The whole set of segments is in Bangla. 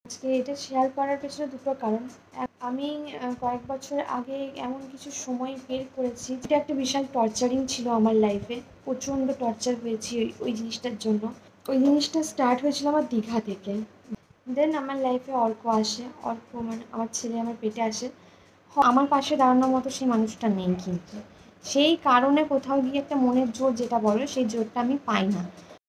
আজকে এটা শেয়ার করার পেছনে দুটো কারণ। আমি কয়েক বছর আগে এমন কিছু সময় বের করেছি যেটা একটা বিশাল টর্চারিং ছিল আমার লাইফে। প্রচণ্ড টর্চার হয়েছি ওই জিনিসটার জন্য। ওই জিনিসটা স্টার্ট হয়েছিল আমার দীঘা থেকে। দেন আমার লাইফে অর্ক আসে। অর্ক মানে আমার ছেলে আমার পেটে আসে। আমার পাশে দাঁড়ানোর মতো সেই মানুষটা নেই, কিন্তু সেই কারণে কোথাও গিয়ে একটা মনের জোর যেটা বলে সেই জোরটা আমি পাই না।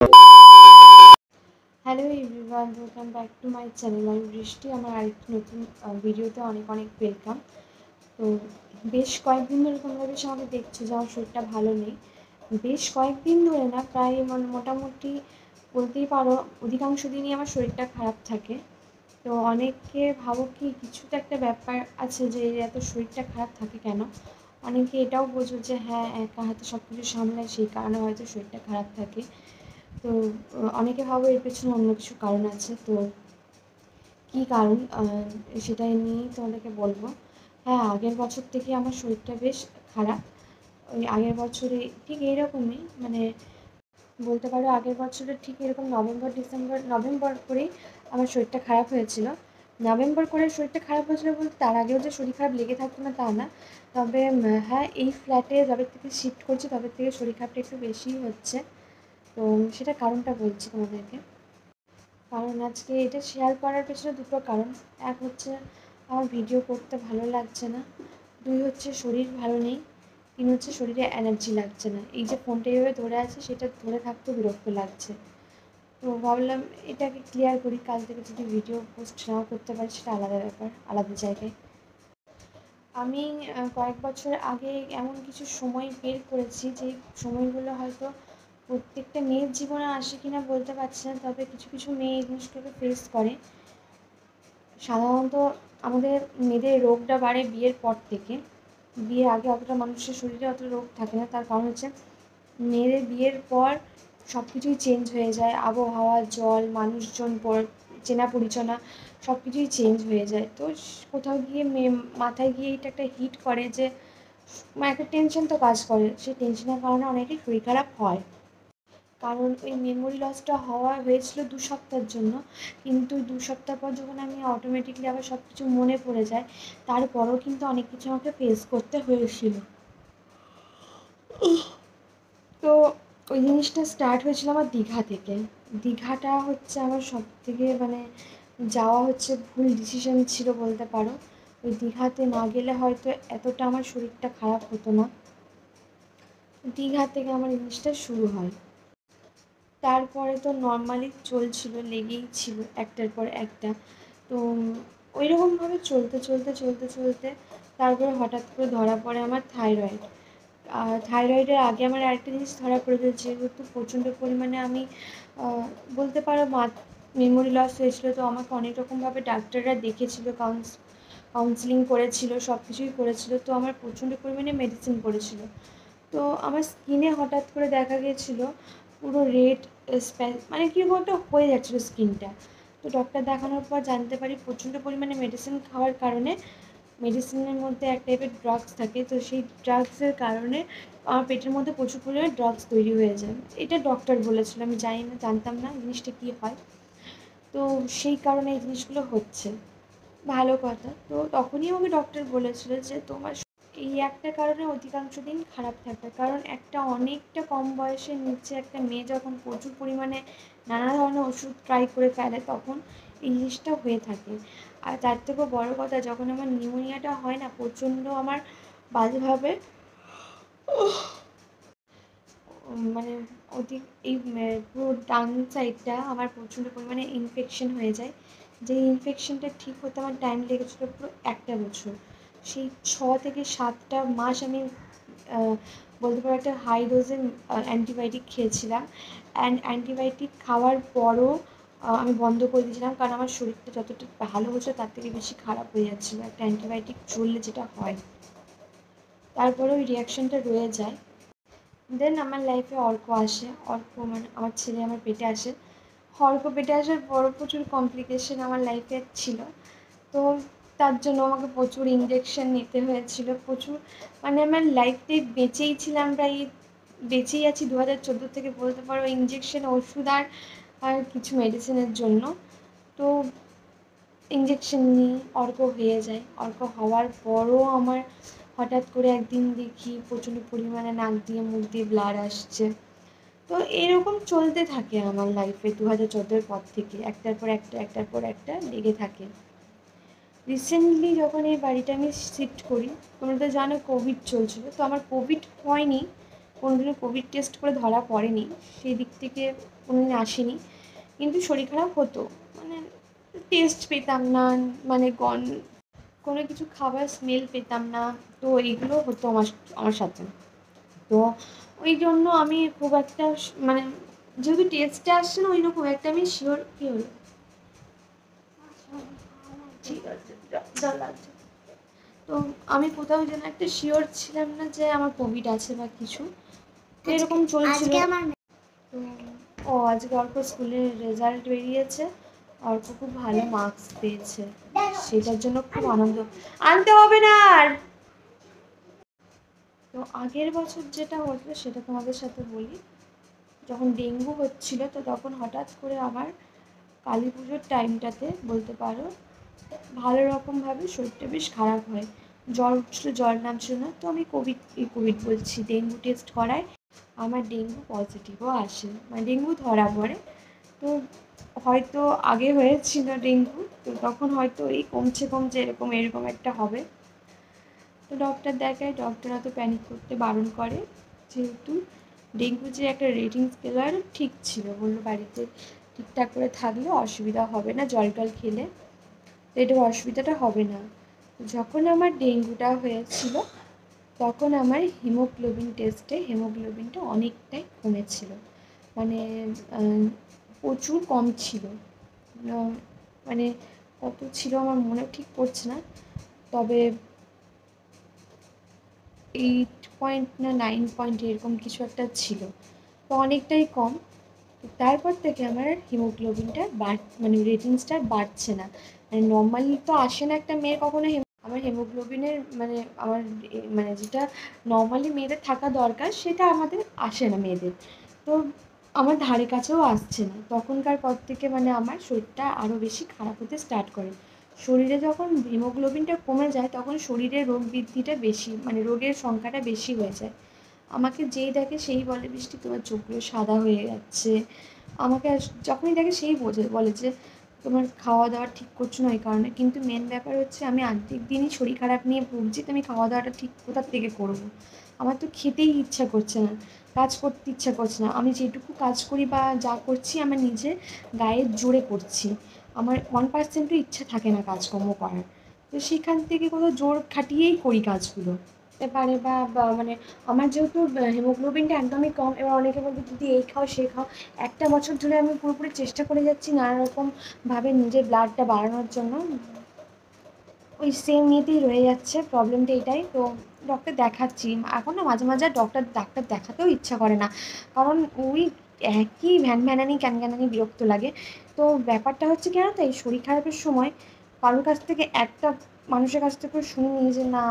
Hello everyone, welcome back to my channel. আমি বৃষ্টি। আমার আরেকটি নতুন ভিডিওতে অনেক ওয়েলকাম। তো বেশ কয়েকদিন ধরে তোমরা বেশ আমাকে দেখছো যে আমার শরীরটা ভালো নেই। বেশ কয়েকদিন ধরে না, প্রায় মোটামুটি বলতেই পারো অধিকাংশ দিনই আমার শরীরটা খারাপ থাকে। তো অনেকে ভাবো কি কিছু তো একটা ব্যাপার আছে যে এত শরীরটা খারাপ থাকে কেন। অনেকে এটাও বোঝো যে হ্যাঁ, একা হাতে সব কিছু সামলায়, সেই কারণে হয়তো শরীরটা খারাপ থাকে। তো অনেকে ভাবো এর পেছনে অন্য কিছু কারণ আছে। তো কী কারণ সেটাই নিয়েই তোমাদেরকে বলবো। হ্যাঁ, আগের বছর থেকে আমার শরীরটা বেশ খারাপ। ওই আগের বছরে ঠিক এইরকমই, মানে বলতে পারো আগের বছরে ঠিক এরকম নভেম্বর করেই আমার শরীরটা খারাপ হয়েছিল। নভেম্বর করে শরীরটা খারাপ হয়েছিল বলতে তার আগেও যে শরীর খারাপ লেগে থাকতো না তা না। তবে হ্যাঁ, এই ফ্ল্যাটে যবে থেকে শিফট করছি তবে থেকে শরীর খারাপটা একটু বেশিই হচ্ছে। তো সেটা কারণটা বলছি তোমাদেরকে। কারণ আজকে এটা শেয়ার করার পেছনে দুটো কারণ। এক হচ্ছে আমার ভিডিও করতে ভালো লাগছে না, দুই হচ্ছে শরীর ভালো নেই, তিন হচ্ছে শরীরে এনার্জি লাগছে না। এই যে ফোনটা এইভাবে ধরে আছে সেটা ধরে থাকতেও বিরক্ত লাগছে। তো ভাবলাম এটাকে ক্লিয়ার করি। কাল থেকে যদি ভিডিও পোস্ট নাও করতে পারি সেটা আলাদা ব্যাপার, আলাদা জায়গায়। আমি কয়েক বছর আগে এমন কিছু সময় বের করেছি যে সময়গুলো হয়তো প্রত্যেকটা মেয়ের জীবনে আসে কিনা বলতে পারছি না, তবে কিছু কিছু মেয়ে এই জিনিসগুলোকে ফেস করে। সাধারণত আমাদের মেয়েদের রোগটা বাড়ে বিয়ের পর থেকে। বিয়ের আগে অতটা মানুষের শরীরে অত রোগ থাকে না। তার কারণ হচ্ছে মেয়েদের বিয়ের পর সব কিছুই চেঞ্জ হয়ে যায়। আবহাওয়া, জল, মানুষজন, চেনা পরিচনা সব কিছুই চেঞ্জ হয়ে যায়। তো কোথাও গিয়ে মাথায় গিয়ে এটা একটা হিট করে যে একটা টেনশন তো কাজ করে। সেই টেনশনের কারণে অনেকের শরীর খারাপ হয়। কারণ ওই মেমোরি লসটা হয়েছিল 2 সপ্তাহের জন্য, কিন্তু 2 সপ্তাহ পর যখন আমি অটোমেটিকলি আবার সব কিছু মনে পড়ে যায়, তারপরেও কিন্তু অনেক কিছু আমাকে ফেস করতে হয়েছিল। তো ওই জিনিসটা স্টার্ট হয়েছিল আমার দীঘা থেকে। দীঘাটা হচ্ছে আমার সবথেকে যাওয়া হচ্ছে ভুল ডিসিশন ছিল বলতে পারো। ওই দীঘাতে না গেলে হয়তো এতটা আমার শরীরটা খারাপ হতো না। দীঘা থেকে আমার জিনিসটা শুরু হয়। তারপরে তো নর্মালি চলছিল, লেগেই ছিল একটার পর একটা। তো ওইরকমভাবে চলতে তারপরে হঠাৎ করে ধরা পড়ে আমার থাইরয়েড। থাইরয়েডের আগে আমার আরেকটা জিনিস ধরা পড়েছিল, যেহেতু প্রচণ্ড পরিমাণে আমি বলতে পারো মেমোরি লস হয়েছিল। তো আমাকে অনেক রকমভাবে ডাক্তাররা দেখেছিল, কাউন্সিলিং করেছিল, সব কিছুই করেছিল। তো আমার প্রচণ্ড পরিমাণে মেডিসিন করেছিল। তো আমার স্কিনে হঠাৎ করে দেখা গিয়েছিলো পুরো রেড কীরকম একটা হয়ে যাচ্ছিলো স্কিনটা। তো ডক্টর দেখানোর পর জানতে পারি প্রচণ্ড পরিমাণে মেডিসিন খাওয়ার কারণে, মেডিসিনের মধ্যে এক টাইপের ড্রাগস থাকে, তো সেই ড্রাগসের কারণে আমার পেটের মধ্যে প্রচুর পরিমাণে ড্রাগস তৈরি হয়ে যায়। এটা ডক্টর বলেছিল, আমি জানতাম না জিনিসটা কী হয়। তো সেই কারণে এই জিনিসগুলো হচ্ছে। ভালো কথা। তো তখনই আমাকে ডক্টর বলেছিল যে তোমার এই একটা কারণে অধিকাংশ দিন খারাপ থাকে। কারণ অনেকটা কম বয়সের নিচে একটা মেয়ে যখন প্রচুর পরিমাণে নানা ধরনের ওষুধ ট্রাই করে ফেলে তখন এই জিনিসটা হয়ে থাকে। আর তার থেকেও বড়ো কথা, যখন আমার নিউমোনিয়াটা হয় না, প্রচণ্ড আমার বাজেভাবে এই পুরো ডান সাইডটা আমার প্রচণ্ড পরিমাণে ইনফেকশন হয়ে যায়। যে ইনফেকশনটা ঠিক হতে আমার টাইম লেগেছিলো পুরো 1টা বছর। সেই 6 থেকে 7টা মাস আমি বলতে পারো একটা হাই ডোজের অ্যান্টিবায়োটিক খেয়েছিলাম। অ্যান্টিবায়োটিক খাওয়ার পরও আমি বন্ধ করে দিয়েছিলাম, কারণ আমার শরীরটা যতটা ভালো হচ্ছে তার থেকে বেশি খারাপ হয়ে যাচ্ছিলো একটা অ্যান্টিবায়োটিক চললে যেটা হয়। তারপরে ওই রিয়াকশানটা রয়ে যায়। দেন আমার লাইফে অর্ক আসে। অর্ক মানে আমার ছেলে আমার পেটে আসে। অর্ক পেটে আসার পরও প্রচুর কমপ্লিকেশন আমার লাইফে ছিল। তো তার জন্য আমাকে প্রচুর ইঞ্জেকশন নিতে হয়েছিল। প্রচুর আমার লাইফটাই বেঁচেই ছিলাম, প্রায় বেঁচেই আছি 2014 থেকে বলতে পারো, ইঞ্জেকশন, ওষুধ আর কিছু মেডিসিনের জন্য। তো ইঞ্জেকশন নিই, অর্ক হয়ে যায়। অর্ক হওয়ার পরও আমার হঠাৎ করে একদিন দেখি প্রচণ্ড পরিমাণে নাক দিয়ে মুখ দিয়ে ব্লাড আসছে। তো এরকম চলতে থাকে আমার লাইফে 2014-এর পর থেকে, একটার পর একটা লেগে থাকে। রিসেন্টলি যখন এই বাড়িটা আমি শিফট করি, তোমরা তো জানো কোভিড চলছিল, তো আমার কোভিড হয়নি, কোনোদিনও কোভিড টেস্ট করে ধরা পড়েনি, সেই দিক থেকে কোনোদিন আসেনি, কিন্তু শরীর খারাপ হতো, মানে টেস্ট পেতাম না, মানে কোনো কিছু খাবার স্মেল পেতাম না, তো এইগুলো হতো আমার সাথে। তো ওই জন্য আমি খুব একটা মানে যেহেতু টেস্টে আসছে না, ওই রকম একটা আমি শিওর কী হলো, ঠিক আছে লাগছে। তো আমি কোথাও যেন একটা শিওর ছিলাম না যে আমার কোভিড আছে বা কিছু, তো এরকম চলছিল। তো আজকে অর্ক স্কুলের রেজাল্ট বেরিয়েছে, অর্ক খুব ভালো মার্কস পেয়েছে, সেটার জন্য খুব আনন্দ। আনতে হবে না আর। তো আগের বছর যেটা হতো সেটা তোমাদের সাথে বলি। যখন ডেঙ্গু হচ্ছিল, তো তখন হঠাৎ করে আমার কালী পুজোর টাইমটাতে বলতে পারো ভালো রকমভাবে শরীরটা বেশ খারাপ হয়, জ্বর উঠছিল, জ্বর নামছিল না, তো আমি কোভিড বলছি ডেঙ্গু টেস্ট করাই, আমার ডেঙ্গু পজিটিভও আসে, মানে ডেঙ্গু ধরা পড়ে। তো হয়তো আগে হয়েছিল ডেঙ্গু, তো তখন হয়তো এই কমছে এরকম একটা হবে। তো ডক্টর দেখায়, ডক্টর অত প্যানিক করতে বারণ করে, যেহেতু ডেঙ্গু যে একটা রেটিং স্কেলার ঠিক ছিল, বললো বাড়িতে ঠিকঠাক করে থাকলে অসুবিধা হবে না, জল টল খেলে তো এটার অসুবিধাটা হবে না। যখন আমার ডেঙ্গুটা হয়েছিল তখন আমার হিমোগ্লোবিন টেস্টে হিমোগ্লোবিনটা অনেকটাই কমেছিল, মানে প্রচুর কম ছিল, মানে কত ছিল আমার মনে ঠিক পড়ছে না, তবে 8 না 9 এরকম কিছু একটা ছিল, তো অনেকটাই কম। তারপর থেকে আমার হিমোগ্লোবিনটা মানে রেটিংসটা বাড়ছে না, মানে নর্মালি তো আসে না একটা মেয়ের কখনো, আমার হিমোগ্লোবিনের মানে আমার মানে যেটা নর্মালি মেয়েদের থাকা দরকার সেটা আমাদের আসে না মেয়েদের, তো আমার ধারে কাছেও আসছে না। তখনকার পর থেকে মানে আমার শরীরটা আরও বেশি খারাপ হতে স্টার্ট করে। শরীরে যখন হিমোগ্লোবিনটা কমে যায় তখন শরীরে রোগ বৃদ্ধিটা বেশি, মানে রোগের সংখ্যাটা বেশি হয়ে যায়। আমাকে যেই দেখে সেই বলে, বৃষ্টি তোমার চোখগুলো সাদা হয়ে যাচ্ছে, আমাকে যখনই দেখে সেই বলে যে তোমার খাওয়া দাওয়া ঠিক করছো না এই কারণে। কিন্তু মেন ব্যাপার হচ্ছে আমি আর্ধেক দিনই শরীর খারাপ নিয়ে ভুগছি, তো আমি খাওয়া দাওয়াটা ঠিক কোথার থেকে করবো? আমার তো খেতেই ইচ্ছা করছে না, কাজ করতে ইচ্ছা করছে না, আমি যেটুকু কাজ করি বা যা করছি আমার নিজের গায়ের জোরে করছি, আমার 1%ও ইচ্ছা থাকে না কাজকর্ম করার, তো সেখান থেকে কোথাও জোর খাটিয়েই করি কাজগুলো। পারে বা মানে আমার যেহেতু হিমোগ্লোবিনটা একদমই কম, এবার অনেকে বলবে দিদি এই খাও সে খাও, একটা বছর ধরে আমি পুরোপুরি চেষ্টা করে যাচ্ছি নানারকমভাবে নিজের ব্লাডটা বাড়ানোর জন্য, ওই সেম ইয়েতেই রয়ে যাচ্ছে, প্রবলেমটা এটাই। তো ডক্টর দেখাচ্ছি এখন না, মাঝে মাঝে ডাক্তার দেখাতেও ইচ্ছা করে না, কারণ ওই একই ভ্যানভ্যানানি ক্যানক্যানানি বিরক্ত লাগে। তো ব্যাপারটা হচ্ছে কেন, তো এই শরীর খারাপের সময় কারোর কাছ থেকে একটা মানুষের কাছ থেকে শুনিনি যে না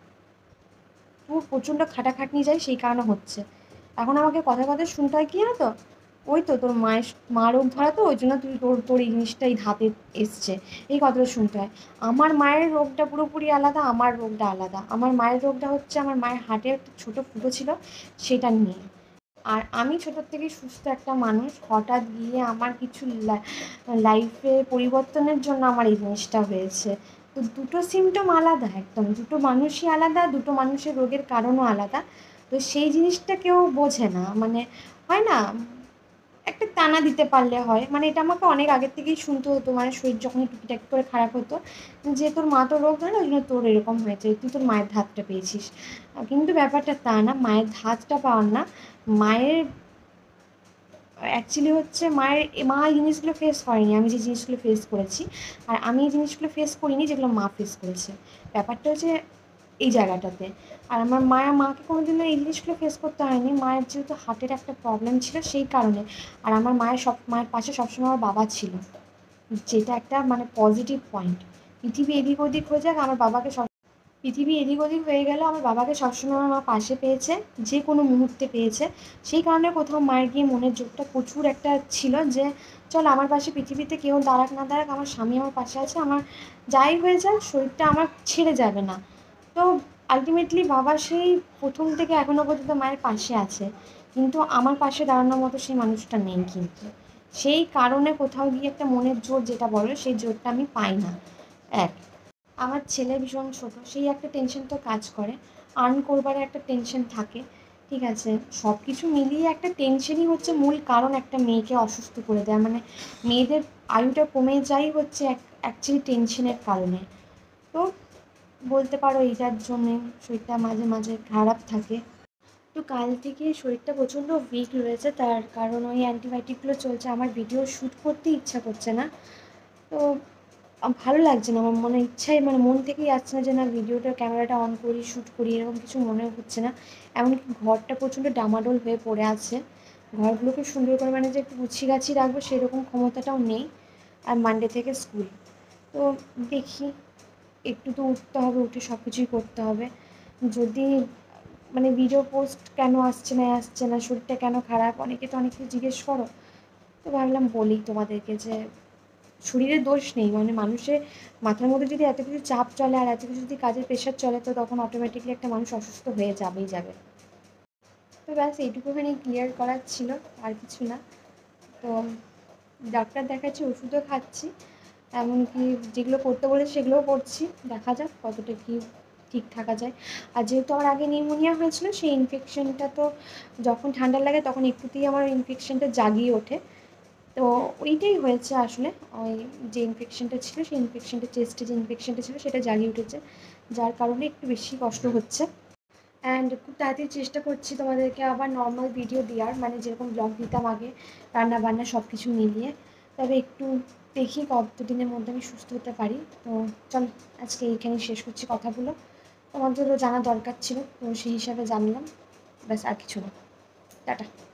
তোর প্রচণ্ড খাটাখাটনি যায় সেই কারণে হচ্ছে, এখন আমাকে কথা শুনতে হয় কি জানো তো, ওই তো তোর মা রোগ ধরা, তো ওই জন্য তোর এই জিনিসটা এই ধাপে এসছে, এই কথাটা শুনতে হয়। আমার মায়ের রোগটা পুরোপুরি আলাদা, আমার রোগটা আলাদা। আমার মায়ের রোগটা হচ্ছে আমার মায়ের হার্টে একটা ছোটো ফুটো ছিল, সেটা নিয়ে। আর আমি ছোটোর থেকেই সুস্থ একটা মানুষ, হঠাৎ গিয়ে আমার কিছু লাইফে পরিবর্তনের জন্য আমার এই জিনিসটা হয়েছে। তো দুটো সিমটম আলাদা, একদম দুটো মানুষই আলাদা, দুটো মানুষের রোগের কারণও আলাদা। তো সেই জিনিসটা কেউ বোঝে না, মানে হয় না একটা টানা দিতে পারলে হয়, মানে এটা আমাকে অনেক আগের থেকেই শুনতে হতো, মানে শরীর যখন টুকিটাক করে খারাপ হতো যে তোর মা তো রোগ ধরে ওই জন্য তোর এরকম হয়েছে, তুই তোর মায়ের ধাতটা পেয়েছিস। কিন্তু ব্যাপারটা তা না, মায়ের ধাতটা পাওয়ার না, মায়ের অ্যাকচুয়ালি হচ্ছে মা এই জিনিসগুলো ফেস করেনি, আমি যে জিনিসগুলো ফেস করেছি, আর আমি এই জিনিসগুলো ফেস করিনি যেগুলো মা ফেস করেছে। ব্যাপারটা হচ্ছে এই জায়গাটাতে। আর আমার মাকে কোনোদিনও এই জিনিসগুলো ফেস করতে হয়নি, মায়ের যেহেতু হার্টের একটা প্রবলেম ছিল সেই কারণে। আর আমার মায়ের পাশে সবসময় আমার বাবা ছিল, যেটা একটা মানে পজিটিভ পয়েন্ট। পৃথিবী এদিক ওদিক হয়ে যাক, আমার বাবাকে পৃথিবী এদিক ওদিক হয়ে গেল, আমার বাবাকে সবসময় আমার মা পাশে পেয়েছে, যে কোনো মুহূর্তে পেয়েছে। সেই কারণে কোথাও মায়ের গিয়ে মনের জোরটা প্রচুর একটা ছিল যে চল আমার পাশে পৃথিবীতে কেউ দাঁড়াক না দাঁড়াক, আমার স্বামী আমার পাশে আছে, আমার যাই হয়ে যাক শরীরটা আমার ছেড়ে যাবে না। তো আলটিমেটলি বাবা সেই প্রথম থেকে এখনও পর্যন্ত মায়ের পাশে আছে, কিন্তু আমার পাশে দাঁড়ানোর মতো সেই মানুষটা নেই। কিন্তু সেই কারণে কোথাও গিয়ে একটা মনের জোর যেটা বলো, সেই জোরটা আমি পাই না। এক, আমার ছেলে ভীষণ ছোটো, সেই একটা টেনশন তো কাজ করে, আর্ন করবার একটা টেনশন থাকে, ঠিক আছে। সব কিছু মিলিয়ে একটা টেনশনই হচ্ছে মূল কারণ একটা মেয়েকে অসুস্থ করে দেয়, মানে মেয়েদের আয়ুটা কমে যায় হচ্ছে অ্যাকচুয়ালি টেনশনের কারণে। তো বলতে পারো এইটার জন্যে শরীরটা মাঝে মাঝে খারাপ থাকে। তো কাল থেকে শরীরটা প্রচণ্ড উইক রয়েছে, তার কারণ ওই অ্যান্টিবায়োটিকগুলো চলছে, আমার ভিডিও শ্যুট করতে ইচ্ছা করছে না। তো ভালো লাগছে না, আমার মনে ইচ্ছাই মানে মন থেকেই আসছে না যে না ভিডিওটা ক্যামেরাটা অন করি, শ্যুট করি, এরকম কিছু মনেও হচ্ছে না। এমনকি ঘরটা প্রচণ্ড ডামাডোল হয়ে পড়ে আছে, ঘরগুলোকে সুন্দর করে মানে যে একটু গুছিয়ে গাছিয়ে রাখবো সেরকম ক্ষমতাটাও নেই। আর মানডে থেকে স্কুল, তো দেখি, একটু তো উঠতে হবে, উঠে সব কিছুই করতে হবে। যদি মানে ভিডিও পোস্ট কেন আসছে না, শরীরটা কেন খারাপ, অনেকে তো অনেক কিছু জিজ্ঞেস করো। তো ভাবলাম বলি তোমাদেরকে যে শরীরের দোষ নেই, মানে মানুষের মাথার মধ্যে যদি এত কিছু চাপ চলে আর এত কিছু যদি কাজের প্রেশার চলে, তো তখন অটোমেটিকলি একটা মানুষ অসুস্থ হয়ে যাবেই যাবে। তো ব্যাস এইটুকুখানি ক্লিয়ার করার ছিল, আর কিছু না। তো ডাক্তার দেখাচ্ছি, ওষুধও খাচ্ছি, এমনকি যেগুলো করতে বলে সেগুলোও করছি, দেখা যাক কতটা কী ঠিক থাকা যায়। আর যেহেতু আমার আগে নিউমোনিয়া হয়েছিল, সেই ইনফেকশনটা তো যখন ঠান্ডা লাগে তখন একটুতেই আমার ইনফেকশনটা জাগিয়ে ওঠে। তো ওইটাই হয়েছে আসলে, ওই যে ইনফেকশনটা ছিল, সেই ইনফেকশনটা চেস্টে যে ইনফেকশনটা ছিল সেটা জাগিয়ে উঠেছে, যার কারণে একটু বেশি কষ্ট হচ্ছে। অ্যান্ড খুব তাড়াতাড়ি চেষ্টা করছি তোমাদেরকে আবার নর্মাল ভিডিও দেওয়ার, মানে যেরকম ব্লগ দিতাম আগে, রান্না বান্না সব কিছু মিলিয়ে। তবে একটু দেখি কত দিনের মধ্যে আমি সুস্থ হতে পারি। তো চল আজকে এইখানেই শেষ করছি কথাগুলো, তোমাদেরও জানা দরকার ছিল, তো সেই হিসাবে জানলাম, ব্যাস আর কিছু না। টাটা।